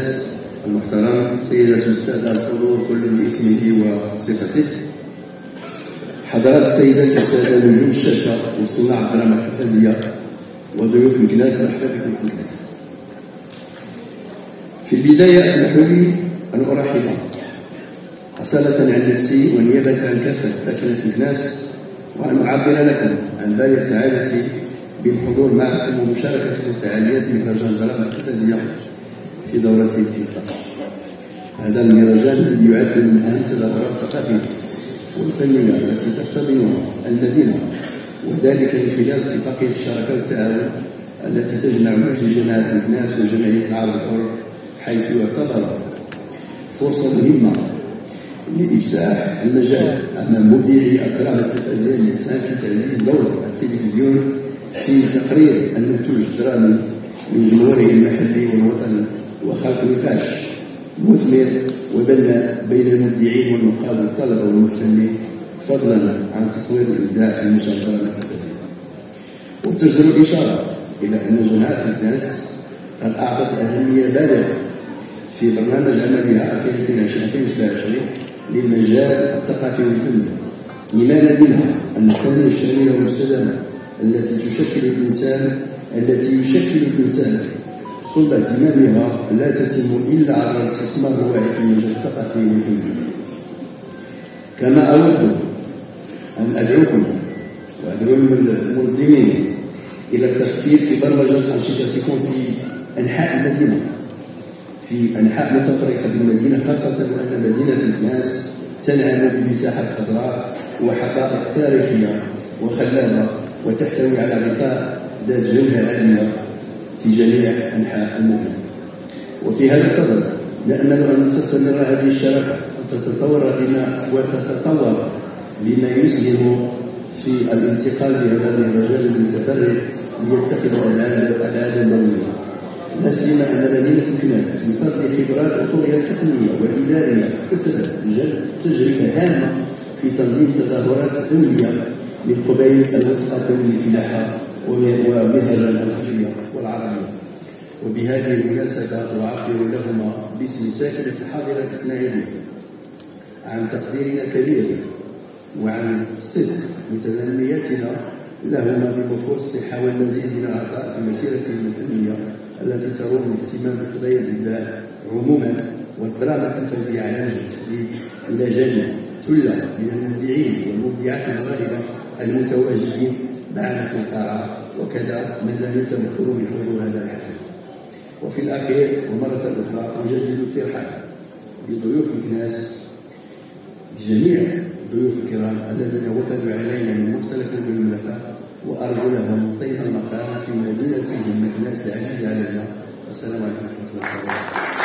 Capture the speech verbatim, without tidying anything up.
الكناس المحترم، سيدات والسادة الحضور كل باسمه وصفته، حضرات السيدات والسادة نجوم الشاشة وصناع الدراما التلفزيونية وضيوف الكناس، مرحبا بكم في الكناس. في البداية اسمحوا لي أن أرحب أصالة عن نفسي ونيابة عن كافة ساكنة الكناس وأن أعبر لكم عن بالغ سعادتي بالحضور معكم ومشاركة فعاليات مهرجان الدراما التلفزيونية في دورته التاسعة. هذا المهرجان الذي يعد من أهم التظاهرات الثقافية والفنية التي تحتضنها المدينة، وذلك من خلال اتفاقية الشراكة والتعاون التي تجمع مجلس جماعة الكناس وجمعية العرض الحر، حيث يعتبر فرصة مهمة لإفساح المجال أمام مبدعي الدراما التلفزيونية الإنسان في تعزيز دور التلفزيون في تقرير النتوج الدرامي من جمهوره المحلي والوطني وخلق نقاش مثمر وبناء بين المبدعين والنقاد والطلبة والمهتمين، فضلا عن تطوير الإبداع في مجال الدراما التلفزيونية. وتجدر الإشارة إلى أن جماعة الكناس قد أعطت أهمية بالغة في برنامج عملها ألفين واثنين وعشرين ألفين وسبعة وعشرين للمجال الثقافي والفني، إيمانا منها أن التنمية الشاملة والمستدامة التي تشكل الإنسان التي يشكل الإنسان صلب اهتمامها لا تتم إلا عبر الاستثمار الواعي في المجال الثقافي والفني. كما أود أن أدعوكم وأدعو المنظمين إلى التفكير في برمجة أنشطتكم في أنحاء المدينة، في أنحاء متفرقة بالمدينة، خاصة وأن مدينة الكناس تنعم بمساحات خضراء وحدائق تاريخية وخلابة وتحتوي على غطاء ذات جودة عالية في جميع أنحاء المدينة. وفي هذا الصدد نأمل أن تستمر هذه الشراكة أن تتطور بما وتتطور بما يسهم في الانتقال بهذا المهرجان المتفرد ليتخذ الألعاب الدولية، لا سيما أن مدينة الكناس بفضل خبرات أطورها التقنية والإدارية اكتسبت تجربة هامة في تنظيم تظاهرات دولية من قبيل الملتقى الدولي للفلاحة ومهرجان الخليجية والعربية. وبهذه المناسبة أعبر لهما باسم ساكنة الحاضرة الإسماعيلية عن تقديرنا الكبير وعن صدق متمنياتنا لهما بوفور الصحة والمزيد من العطاء في مسيرتهم الفنية التي تروم الاهتمام بقضايا الإبداع عموما والدراما التلفزيونية على وجه التحديد، إلى جانب ثلة من المبدعين والمبدعات المغاربة المتواجدين معنا في القاعة، وكذا من لم يتمكنوا من حضور هذا الحفل. وفي الأخير ومرة أخرى أجدد الترحاب بضيوف الكناس، جميع الضيوف الكرام الذين وفدوا علينا من مختلف المملكة، وأرجو لهم طيب المقام في مدينتهم الكناس العزيزة علينا. والسلام عليكم ورحمة الله وبركاته.